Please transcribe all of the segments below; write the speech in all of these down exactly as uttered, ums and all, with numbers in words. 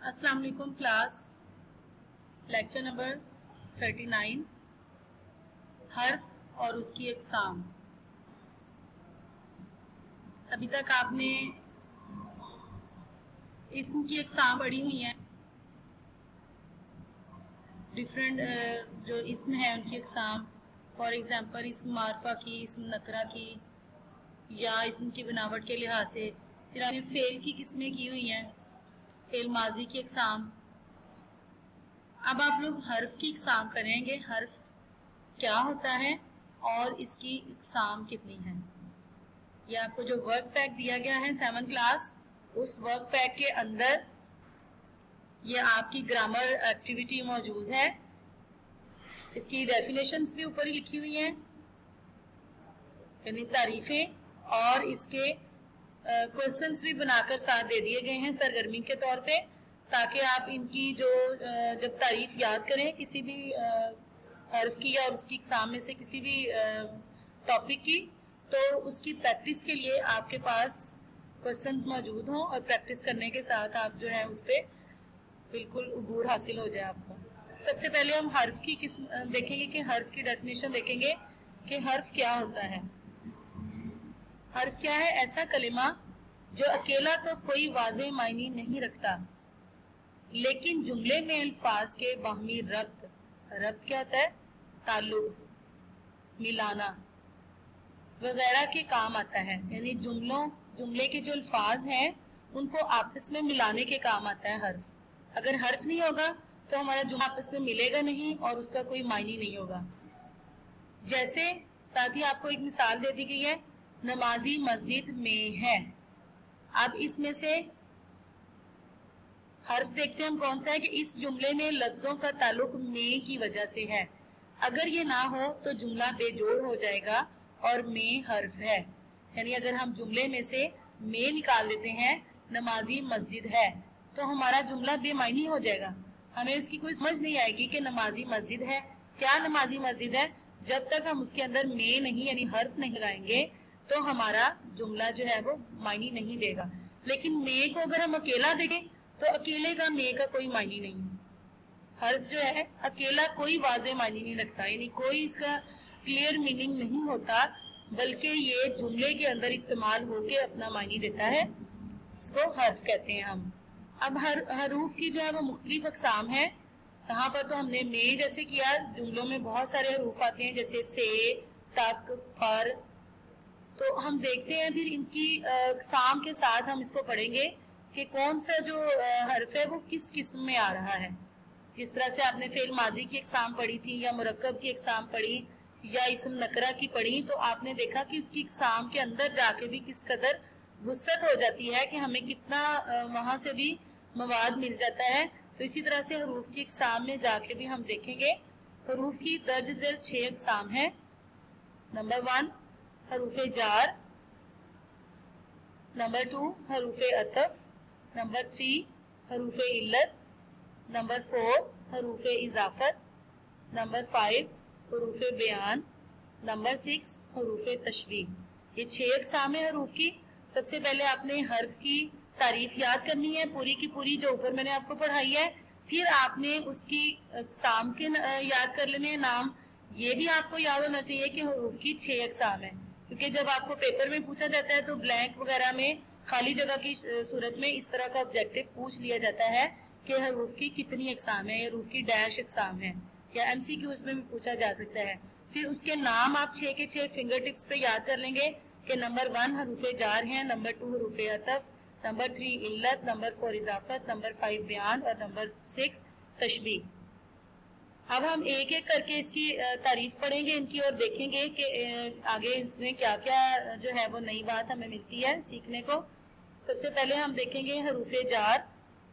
अस्सलाम वालेकुम class, lecture number thirty nine, हर्फ और उसकी अक़साम। अभी तक आपने इस्म की अक़साम पढ़ी हुई हैं। डिफरेंट जो इस्म है उनकी अक़साम, फॉर एग्जांपल इस्म मारफा की, इस्म नकरा की या इस्म की बनावट के लिहाज से। फिर आपने फ़ेल की किस्में की हुई हैं, फ़ेल माजी की अक़साम। अब आप लोग हर्फ की अक़साम करेंगे, हर्फ क्या होता है और इसकी अक़साम कितनी है। ये आपको जो वर्क पैक दिया गया है सेवन क्लास, उस वर्क पैक के अंदर ये आपकी ग्रामर एक्टिविटी मौजूद है। इसकी डेफिनेशंस भी ऊपर ही लिखी हुई हैं, यानी तारीफें, और इसके क्वेश्चंस uh, भी बनाकर साथ दे दिए गए हैं सरगर्मी के तौर पे, ताकि आप इनकी जो uh, जब तारीफ याद करें किसी भी uh, हर्फ की या उसकी अक़साम में से किसी भी टॉपिक uh, की, तो उसकी प्रैक्टिस के लिए आपके पास क्वेश्चंस मौजूद हों और प्रैक्टिस करने के साथ आप जो है उस पर बिल्कुल उबूर हासिल हो जाए आपको। सबसे पहले हम हर्फ की किस देखेंगे कि हर्फ की डेफिनेशन देखेंगे कि हर्फ क्या होता है। हर्फ क्या है? ऐसा कलिमा जो अकेला तो कोई वाज़े मायने नहीं रखता, लेकिन जुमले में अल्फाज के बाहमी रब्त, रब्त क्या होता है? ताल्लुक, मिलाना वगैरह के काम आता है। यानी जुमलों जुमले के जो अल्फाज हैं उनको आपस में मिलाने के काम आता है हर्फ। अगर हर्फ नहीं होगा तो हमारा जुमला आपस में मिलेगा नहीं और उसका कोई मायने नहीं होगा। जैसे साथ ही आपको एक मिसाल दे दी गई है, नमाजी मस्जिद में है। अब इसमें से हर्फ देखते हैं हम कौन सा है कि इस जुमले में लफ्जों का ताल्लुक में की वजह से है। अगर ये ना हो तो जुमला बेजोड़ हो जाएगा और में हर्फ है। यानी अगर हम जुमले में से में निकाल देते हैं, नमाजी मस्जिद है, तो हमारा जुमला बेमायनी हो जाएगा। हमें उसकी कोई समझ नहीं आएगी कि नमाजी मस्जिद है। क्या नमाजी मस्जिद है? जब तक हम उसके अंदर में नहीं यानी हर्फ नहीं लगाएंगे तो हमारा जुमला जो है वो मायने नहीं देगा। लेकिन में को अगर हम अकेला देखें तो अकेले का में का कोई मायने नहीं है। हर्फ जो है अकेला कोई वाज़े मायने नहीं रखता, यानी कोई इसका क्लियर मीनिंग नहीं होता, बल्कि ये जुमले के अंदर इस्तेमाल होके अपना मायने देता है। इसको हर्फ कहते हैं हम। अब हर हरूफ की जो है वो मुख्तलिफ अक़साम है। यहाँ पर तो हमने में जैसे किया, जुमलों में बहुत सारे हरूफ आते हैं जैसे से, तक, पर। तो हम देखते हैं फिर इनकी अक़साम के साथ हम इसको पढ़ेंगे कि कौन सा जो हर्फ है वो किस किस्म में आ रहा है। जिस तरह से आपने फ़ेल माजी की अक़साम पढ़ी थी या मुरक्कब की अक़साम पढ़ी या इस्म नकरा की पढ़ी, तो आपने देखा कि उसकी अक़साम के अंदर जाके भी किस कदर वुसअत हो जाती है कि हमें कितना वहाँ से भी मवाद मिल जाता है। तो इसी तरह से हरूफ की अक़साम में जाके भी हम देखेंगे। हरूफ की दर्ज ज़ेल छः अक़साम है। नंबर वन हरूफ जार, नंबर टू हरूफ अतफ, नंबर थ्री हरूफ इल्लत, नंबर फोर हरूफ इजाफत, नंबर फाइव हरूफ बयान, नंबर सिक्स हरूफ तशबीह। ये छः अक़साम है हरूफ की। सबसे पहले आपने हर्फ की तारीफ याद करनी है पूरी की पूरी, जो ऊपर मैंने आपको पढ़ाई है। फिर आपने उसकी अक़साम के याद कर लेने हैं नाम। ये भी आपको याद होना चाहिए कि हरूफ की छः अक़साम है, क्योंकि जब आपको पेपर में पूछा जाता है तो ब्लैंक वगैरह में खाली जगह की सूरत में इस तरह का ऑब्जेक्टिव पूछ लिया जाता है कि हरूफ की कितनी अक़साम है, हरूफ की डैश अक़साम है, या एमसीक्यूज में भी पूछा जा सकता है। फिर उसके नाम आप छः के छः फिंगर टिप्स पे याद कर लेंगे कि नंबर वन हरूफ जार है, नंबर टू हरूफ अतफ, नंबर थ्री इल्लत, नंबर फोर इजाफत, नंबर फाइव बयान और नंबर सिक्स तशबीह। अब हम एक एक करके इसकी तारीफ पढ़ेंगे इनकी और देखेंगे कि आगे इसमें क्या क्या जो है वो नई बात हमें मिलती है सीखने को। सबसे पहले हम देखेंगे हरूफ जार।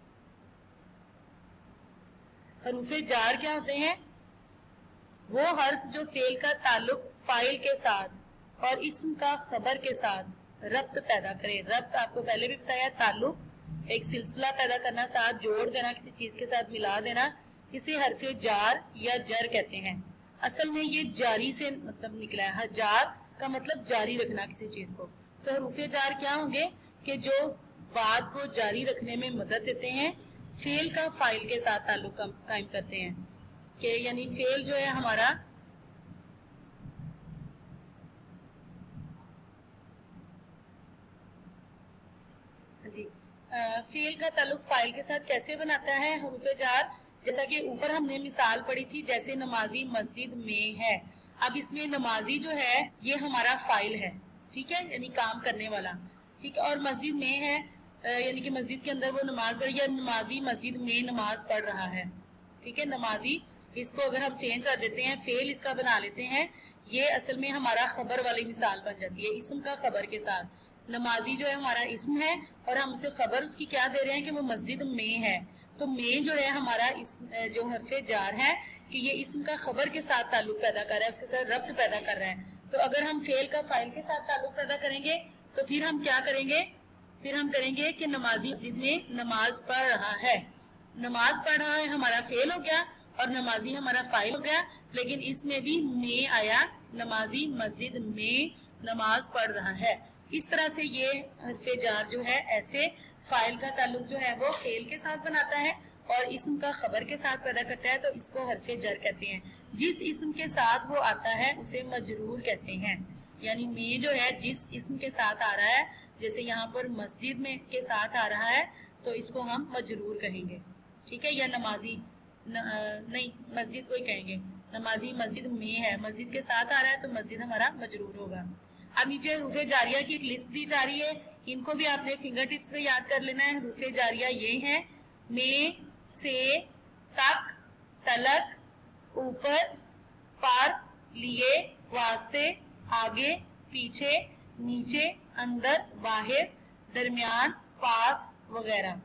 हरूफ जार क्या होते हैं? वो हर्फ जो फेल का ताल्लुक फाइल के साथ और इस्म का खबर के साथ रब्त पैदा करे। रब्त आपको पहले भी बताया, ताल्लुक, एक सिलसिला पैदा करना, साथ जोड़ देना, किसी चीज के साथ मिला देना, इसे हर्फ जार या जर कहते हैं। असल में ये जारी से मतलब निकला है। जार का मतलब जारी रखना किसी चीज को। तो हरूफ जार क्या होंगे कि जो बात को जारी रखने में मदद देते हैं, फेल का फाइल के साथ ताल्लुक कायम करते हैं कि यानी फेल जो है हमारा जी आ, फेल का ताल्लुक फाइल के साथ कैसे बनाता है हरूफ जार, जैसा कि ऊपर हमने मिसाल पढ़ी थी, जैसे नमाजी मस्जिद में है। अब इसमें नमाजी जो है ये हमारा फाइल है, ठीक है, यानी काम करने वाला, ठीक है, और मस्जिद में है यानी कि मस्जिद के अंदर वो नमाज पढ़, या नमाजी मस्जिद में नमाज पढ़ रहा है, ठीक है। नमाजी इसको अगर हम चेंज कर देते हैं, फेल इसका बना लेते हैं, ये असल में हमारा खबर वाली मिसाल बन जाती है, इस्म का खबर के साथ। नमाजी जो है हमारा इस्म है और हम उसे खबर उसकी क्या दे रहे हैं कि वो मस्जिद में है, तो में जो है हमारा इस जो हरफे जार है कि ये इस्म का खबर के साथ ताल्लुक पैदा कर रहा है, उसके साथ रब्त पैदा कर रहा है। तो अगर हम फेल का फाइल के साथ ताल्लुक पैदा करेंगे तो फिर हम क्या करेंगे, फिर हम करेंगे कि नमाजी मस्जिद में नमाज पढ़ रहा है। नमाज पढ़ रहा है हमारा फेल हो गया और नमाजी हमारा फाइल हो गया, लेकिन इसमें भी में आया, नमाजी मस्जिद में नमाज पढ़ रहा है। इस तरह से ये हरफे जार जो है ऐसे फाइल का ताल्लुक जो है वो फेल के साथ बनाता है और इस्म का खबर के साथ पैदा करता है, तो इसको हरफे जर कहते हैं। जिस इस्म के साथ वो आता है उसे मजरूर कहते हैं, यानी में जो है जिस इस्म के साथ आ रहा है, जैसे यहाँ पर मस्जिद में के साथ आ रहा है तो इसको हम मजरूर कहेंगे, ठीक है, या नमाजी न, नहीं मस्जिद को ही कहेंगे। नमाजी मस्जिद में है, मस्जिद के साथ आ रहा है तो मस्जिद हमारा मजरूर होगा। अब नीचे हरूफे जारिया की एक लिस्ट दी जा रही है, इनको भी आपने फिंगर टिप्स पे याद कर लेना है। हरूफे जारिया ये हैं, में, से, तक, तलक, ऊपर, पर, लिए, वास्ते, आगे, पीछे, नीचे, अंदर, बाहर, दरमियान, पास वगैरह।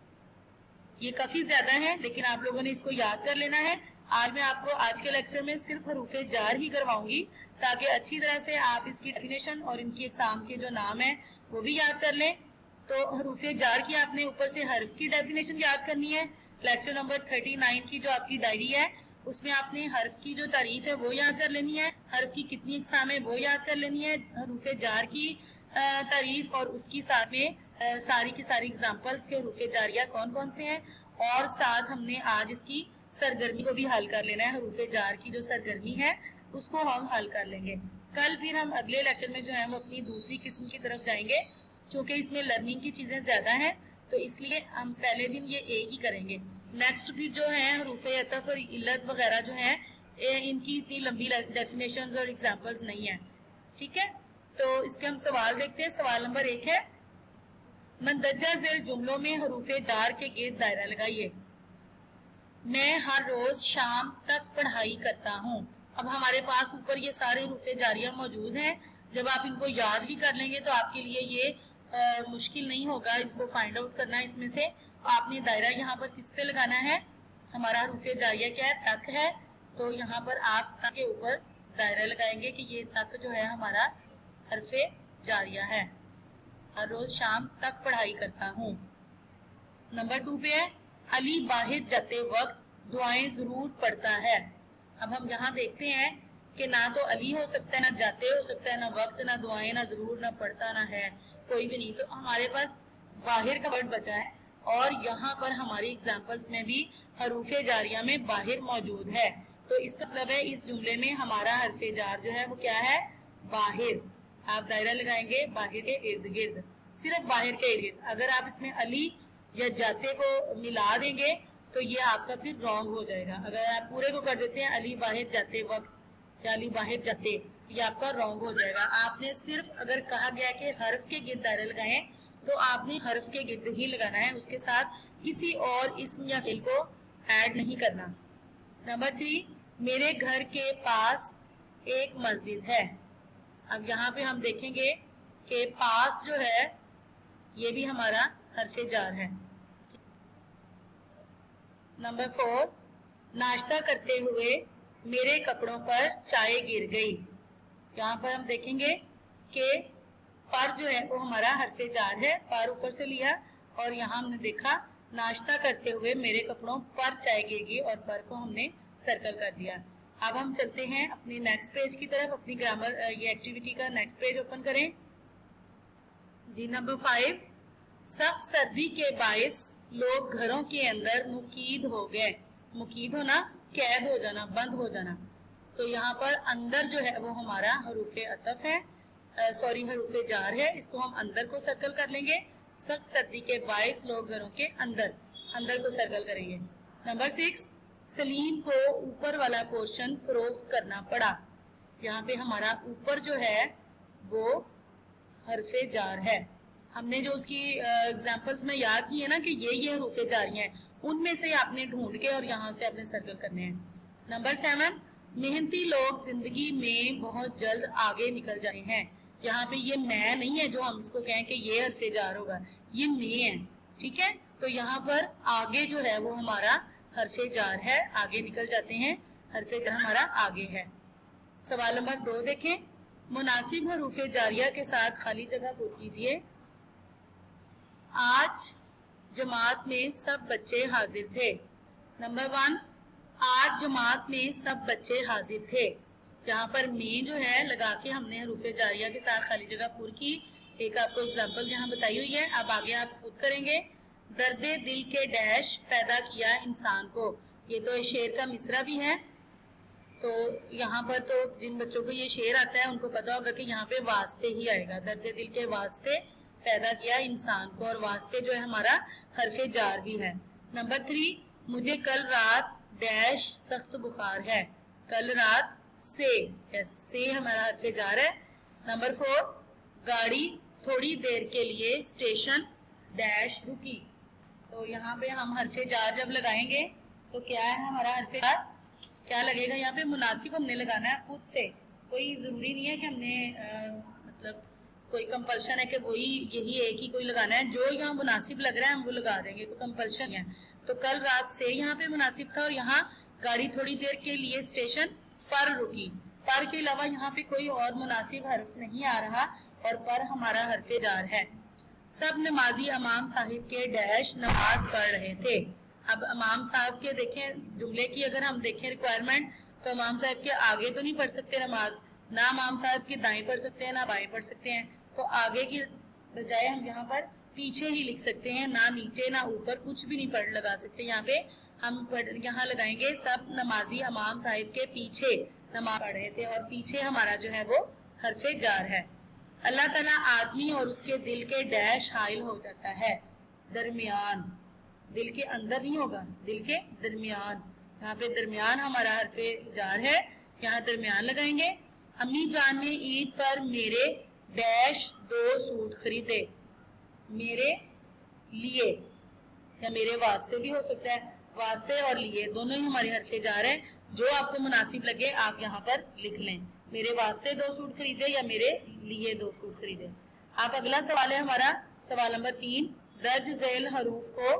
ये काफी ज्यादा है लेकिन आप लोगों ने इसको याद कर लेना है। आज मैं आपको आज के लेक्चर में सिर्फ हरूफे जार ही करवाऊंगी ताकि अच्छी तरह से आप इसकी डेफिनेशन और इनके एग्जाम के जो नाम है वो भी याद कर लें। तो हरूफे जार की आपने ऊपर से हर्फ की डेफिनेशन याद करनी है। लेक्चर नंबर थर्टी नाइन की जो आपकी डायरी है उसमें आपने हर्फ की जो तारीफ है वो याद कर लेनी है, हर्फ की कितनी इकसाम है वो याद कर लेनी है, हरूफे जार की तारीफ और उसकी साथ में सारी की सारी एग्जाम्पल्स के हरूफे जारिया कौन कौन से हैं, और साथ हमने आज इसकी सरगर्मी को भी हल कर लेना है। हरूफे जार की जो सरगर्मी है उसको हम हल कर लेंगे। कल फिर हम अगले लेक्चर में जो है वो अपनी दूसरी किस्म की तरफ जाएंगे, क्योंकि इसमें लर्निंग की चीजें ज्यादा हैं तो इसलिए हम पहले दिन ये एक ही करेंगे। नेक्स्ट फिर जो है हरूफे अतफ और इल्लत वगैरह जो है इनकी इतनी लंबी डेफिनेशंस और एग्जांपल्स नहीं है, ठीक है। तो इसके हम सवाल देखते हैं। सवाल नंबर एक है, मंदरजा ज़ेल जुमलों में हरूफे जार के गिर्द दायरा लगाइए। मैं हर रोज शाम तक पढ़ाई करता हूँ। अब हमारे पास ऊपर ये सारे हरूफे जारिया मौजूद हैं, जब आप इनको याद भी कर लेंगे तो आपके लिए ये आ, मुश्किल नहीं होगा इनको फाइंड आउट करना। इसमें से आपने दायरा यहाँ पर किस पे लगाना है, हमारा हरूफे जारिया क्या है, तक है, तो यहाँ पर आप तक के ऊपर दायरा लगाएंगे कि ये तक जो है हमारा हरफे जारिया है। हर रोज शाम तक पढ़ाई करता हूँ। नंबर टू पे है, अली बाहर जाते वक्त दुआएं जरूर पढ़ता है। अब हम यहाँ देखते हैं कि ना तो अली हो सकता है, ना जाते हो सकता है, ना वक्त, ना दुआएं, ना जरूर, ना पढ़ता, ना है, कोई भी नहीं। तो हमारे पास बाहर का वर्ड बचा है और यहाँ पर हमारी एग्जाम्पल्स में भी हरूफे जारिया में बाहर मौजूद है। तो इसका मतलब है इस जुमले में हमारा हरफे जार जो है वो क्या है, बाहर। आप दायरा लगाएंगे बाहर के इर्द गिर्द, सिर्फ बाहर के इर्द गिर्द। अगर आप इसमें अली या जाते को मिला देंगे तो ये आपका फिर रॉन्ग हो जाएगा। अगर आप पूरे को कर देते हैं अली बाहर जाते वक्त या अली बाहर जाते, ये आपका रॉन्ग हो जाएगा। आपने सिर्फ अगर कहा गया कि हर्फ के गिर्द दायरा लगाएं तो आपने हर्फ के गिर्द ही लगाना है, उसके साथ किसी और इस्म या फिल को ऐड नहीं करना। नंबर थ्री, मेरे घर के पास एक मस्जिद है। अब यहाँ पे हम देखेंगे कि पास जो है ये भी हमारा हरफे जार है। नंबर फोर, नाश्ता करते हुए मेरे कपड़ों पर चाय गिर गई। यहाँ पर हम देखेंगे कि पर जो है वो हमारा हरफे जार है, पर ऊपर से लिया और यहाँ हमने देखा नाश्ता करते हुए मेरे कपड़ों पर चाय गिर गई और पर को हमने सर्कल कर दिया। अब हम चलते हैं अपनी नेक्स्ट पेज की तरफ। अपनी ग्रामर ये एक्टिविटी का नेक्स्ट पेज ओपन करें जी। नंबर फाइव, सख्त सर्दी के बायस लोग घरों के अंदर मुकीद हो गए। मुकीद होना, कैद हो जाना, बंद हो जाना। तो यहाँ पर अंदर जो है वो हमारा हरूफे अतफ है, सॉरी हरूफे जार है, इसको हम अंदर को सर्कल कर लेंगे। सख्त सर्दी के बाईस लोग घरों के अंदर, अंदर को सर्कल करेंगे। नंबर सिक्स, सलीम को ऊपर वाला पोर्शन फरोख्त करना पड़ा। यहाँ पे हमारा ऊपर जो है वो हरफे जार है। हमने जो उसकी एग्जांपल्स में याद की है ना कि ये ये हरूफे जारियां हैं, उनमें से आपने ढूंढ के और यहाँ से आपने सर्कल करने हैं। नंबर सेवन, मेहनती लोग जिंदगी में बहुत जल्द आगे निकल जाए हैं। यहाँ पे ये मैं नहीं है जो हम इसको कहें कि ये हरफे जार होगा, ये मैं है, ठीक है। तो यहाँ पर आगे जो है वो हमारा हरफे जार है, आगे निकल जाते हैं, हरफे जार हमारा आगे है। सवाल नंबर दो देखें, मुनासिब हरूफे जारिया के साथ खाली जगह पूरी कीजिए। आज जमात में सब बच्चे हाजिर थे। नंबर वन, आज जमात में सब बच्चे हाजिर थे। यहाँ पर में जो है लगा के हमने हरूफे जारिया के साथ खाली जगह पूरी की। एक आपको एग्जांपल यहाँ बताई हुई है, अब आगे आप खुद करेंगे। दर्दे दिल के डैश पैदा किया इंसान को, ये तो शेर का मिसरा भी है। तो यहाँ पर तो जिन बच्चों को ये शेर आता है उनको पता होगा कि यहाँ पे वास्ते ही आएगा, दर्दे दिल के वास्ते पैदा किया इंसान को, और वास्ते जो है हमारा हरफे जार भी है। नंबर थ्री, मुझे कल रात डैश सख्त बुखार है। कल रात से, से हमारा हरफे जार है। नंबर फोर, गाड़ी थोड़ी देर के लिए स्टेशन डैश रुकी। तो यहाँ पे हम हरफे जार जब लगाएंगे तो क्या है हमारा हरफे जार, क्या लगेगा यहाँ पे, मुनासिब हमने लगाना है खुद से। कोई जरूरी नहीं है कि हमने आ, मतलब कोई कंपल्शन है कि वही यही एक ही कोई लगाना है, जो यहाँ मुनासिब लग रहा है हम वो लगा देंगे, कोई कंपल्शन है। तो कल रात से यहाँ पे मुनासिब था, और यहाँ गाड़ी थोड़ी देर के लिए स्टेशन पर रुकी। पर के अलावा यहाँ पे कोई और मुनासिब हर्फ नहीं आ रहा, और पर हमारा हरफे जार है। सब नमाजी इमाम साहिब के डैश नमाज पढ़ रहे थे। अब इमाम साहब के देखें जुमले की अगर हम देखें रिक्वायरमेंट, तो इमाम साहब के आगे तो नहीं पढ़ सकते नमाज, ना इमाम साहब के दाएं पढ़ सकते हैं ना बाएं पढ़ सकते हैं। तो आगे की बजाय हम यहाँ पर पीछे ही लिख सकते हैं, ना नीचे ना ऊपर, कुछ भी नहीं पढ़ लगा सकते। यहाँ पे हम यहाँ लगाएंगे सब नमाजी इमाम साहिब के पीछे नमाज पढ़ रहे थे, और पीछे हमारा जो है वो हरफे जार है। अल्लाह ताला आदमी और उसके दिल के डैश हाइल हो जाता है, दरमियान, दिल के अंदर नहीं होगा, दिल के दरमियान। यहाँ पे दरमियान हमारा हरफे जार है, यहाँ दरमियान लगाएंगे। अम्मी जान ने ईद पर मेरे डैश दो सूट खरीदे। मेरे लिए या मेरे वास्ते भी हो सकता है, वास्ते और लिए दोनों ही हमारे हरफे जार हैं। जो आपको मुनासिब लगे आप यहाँ पर लिख लें, मेरे वास्ते दो सूट खरीदे या मेरे लिए दो सूट खरीदे। आप अगला सवाल है हमारा सवाल नंबर तीन, दर्ज झेल हरूफ को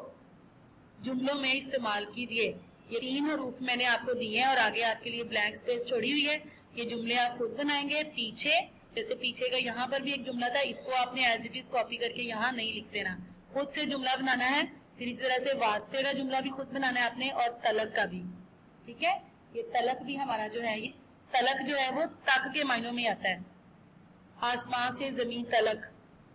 जुमलों में इस्तेमाल कीजिए। ये तीन हरूफ मैंने आपको दिए हैं और आगे आपके लिए ब्लैंक स्पेस छोड़ी हुई है। ये जुमले आप खुद बनाएंगे। पीछे जैसे पीछे का यहाँ पर भी एक जुमला था, इसको आपने एज इट इज कॉपी करके यहाँ नहीं लिख देना, खुद से जुमला बनाना है। फिर इसी तरह से वास्ते का जुमला भी खुद बनाना है आपने, और तलक का भी, ठीक है। ये तलक भी हमारा जो है, ये तलक जो है वो तक के मायनों में आता है। आसमान से जमीन तलक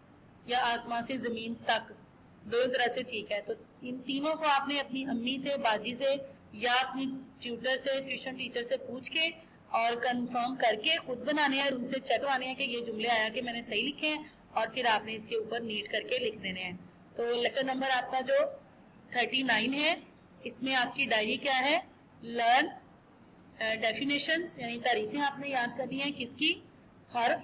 या आसमान से जमीन तक, दोनों तरह से ठीक है। तो इन तीनों को आपने अपनी अम्मी से, बाजी से या अपनी ट्यूटर से, ट्यूशन टीचर से पूछ के और कंफर्म करके खुद बनाने हैं, और उनसे चेक करवाने हैं कि ये जुमले आया कि मैंने सही लिखे हैं, और फिर आपने इसके ऊपर नीट करके लिख देने हैं। तो लेक्चर नंबर आपका जो थर्टी नाइन है, इसमें आपकी डायरी क्या है, लर्न डेफिनेशंस यानी तारीफें आपने याद करनी है किसकी, हर्फ,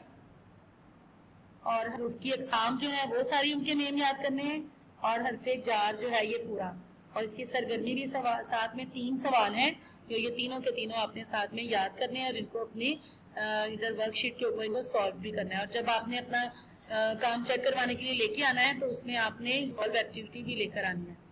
और हरूफ की अकसाम जो है वो सारी उनके नेम याद करने हैं, और हरफे जार जो है ये पूरा, और इसकी सरगर्मी भी साथ में तीन सवाल हैं जो ये तीनों के तीनों आपने साथ में याद करने हैं, और इनको अपनी इधर वर्कशीट के ऊपर इनको सॉल्व भी करना है। और जब आपने अपना आ, काम चेक करवाने के लिए लेके आना है तो उसमें आपने सॉल्व एक्टिविटी भी लेकर आनी है।